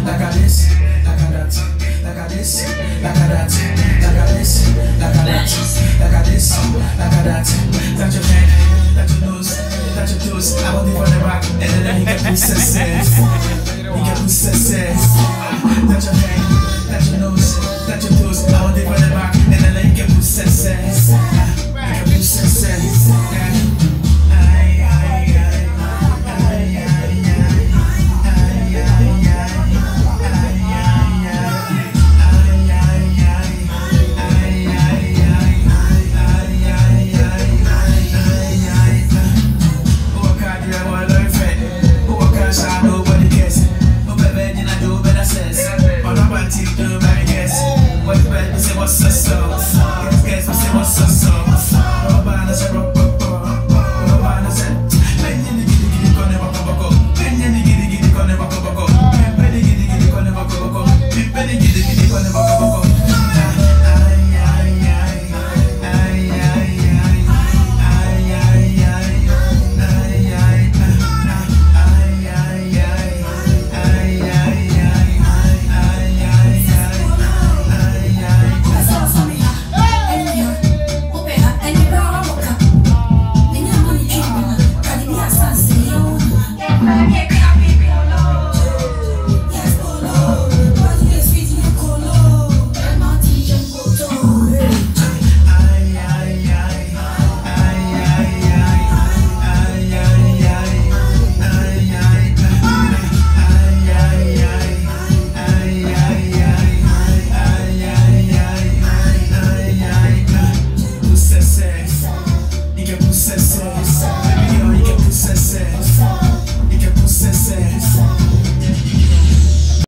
like a this, like a that, like a this, like a that, like a this, like a that, like a this, like a that. Touch your head, touch your nose, touch your toes. I want it from the back, and then he can push the sense. He can push the sense. Touch your head.